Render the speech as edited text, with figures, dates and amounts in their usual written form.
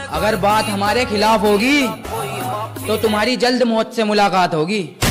अगर बात हमारे खिलाफ होगी तो तुम्हारी जल्द मौत से मुलाकात होगी।